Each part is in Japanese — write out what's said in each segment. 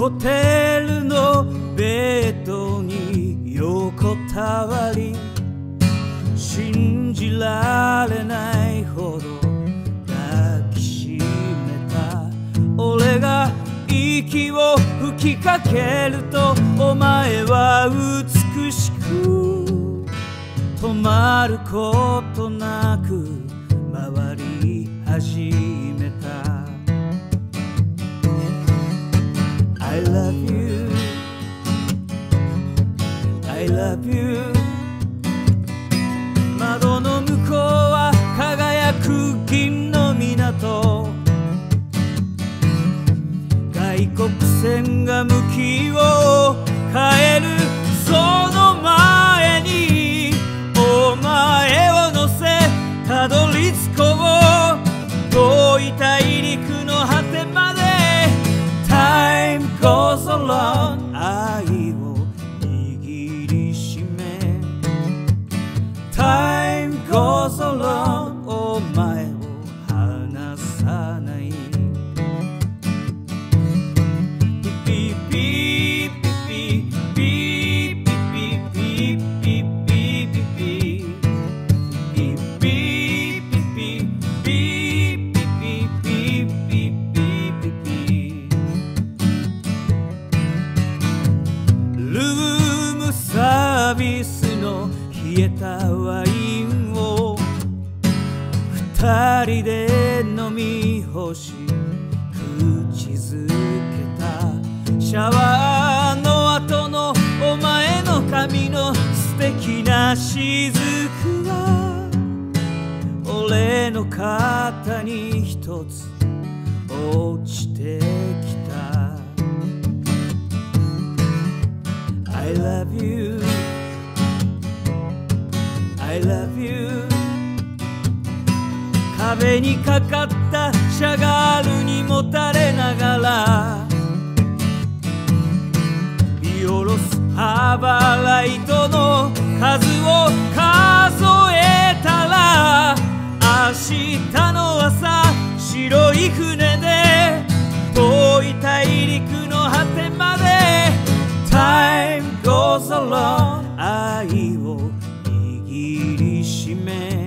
ホテルのベッドに横たわり、信じられないほど抱きしめた。俺が息を吹きかけると、お前は美しく止まることなく回り始めた。 I love you, I love you。 窓の向こうは輝く銀の港、外国船が向きを変えるその前に、お前を乗せたどり着こう、遠い大陸の果てまで。 Time goes along、 愛を握りしめ Time goes along、 お前を離さない。ピピピピピピピピピピピピサービスの冷えたワインを二人で飲み干し口づけた。シャワーの後のお前の髪の素敵な雫が俺の肩に一つ落ちてきた。 I love you, I love you。 壁にかかったシャガールにもたれながら、見下ろすハーバーライトの数を数えたら、明日の朝白い船で遠い大陸の果てまで。 Time goes along、 愛を握りしめ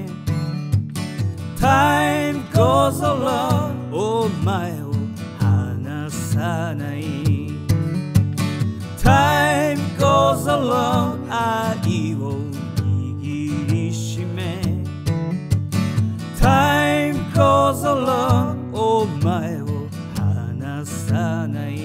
Time goes along、 お前を離さない。 Time goes along、 愛を握りしめ Time goes along、 お前を離さない。